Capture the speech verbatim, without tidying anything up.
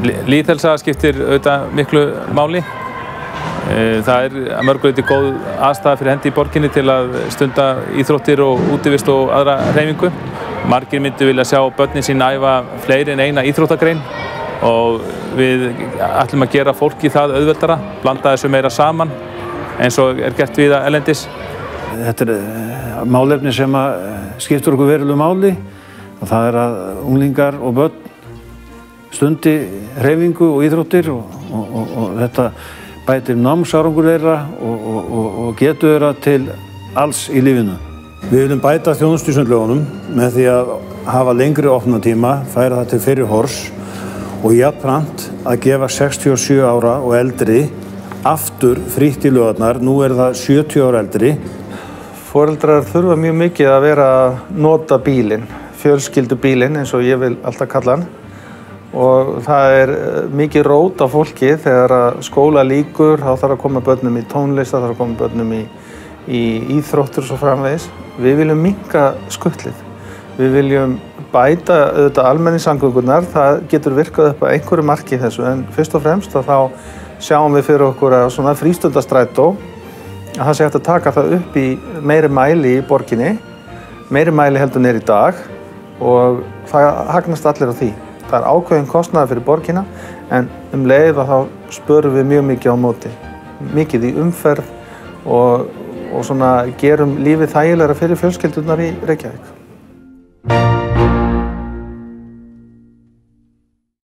Lýðheilsa skiptir auðvitað miklu máli. Það er að mörgu leyti góð aðstaða fyrir hendi í borginni til að stunda íþróttir og útivist og aðra hreyfingu. Margir myndu vilja sjá börnin sín æfa fleiri en eina íþróttagrein og við ætlum að gera fólki það auðveldara, blanda þessu meira saman eins og er gert víða erlendis. Þetta er málefni sem skiptir okkur verulegu máli og það er að unglingar og börn stundi hreyfingu og íþróttir og, og, og, og þetta bætir námsárangur þeirra og, og, og, og getur þeirra til alls í lífinu. Við viljum bæta þjónustu í sundlaugunum með því að hafa lengri opnunartíma, færa það til fyrri hors og jafnframt að gefa sextíu og sjö ára og eldri aftur frítt í laugarnar. Nú er það sjötíu ára eldri. Foreldrar þurfa mjög mikið að vera að nota bílinn, fjölskyldubílinn eins og ég vil alltaf kalla hann. Og það er mikið rót á fólki þegar skóla lýkur, þá þarf að koma börnum í tónlist, þá þarf að koma börnum í, í íþróttir og svo framvegis. Við viljum minnka skutlið. Við viljum bæta auðvitað almenningssamgöngurnar, það getur virkað upp að einhverju marki í þessu, en fyrst og fremst að þá sjáum við fyrir okkur að svona frístundastrætó, að það sé hægt að taka það upp í meiri mæli í borginni, meiri mæli heldur en er í dag og það hagnast allir á því. Það er ákveðin kostnaður fyrir borgina en um leið að þá spörum við mjög mikið á móti. Mikið í umferð og, og svona gerum lífið þægilegra fyrir fjölskyldurnar í Reykjavík.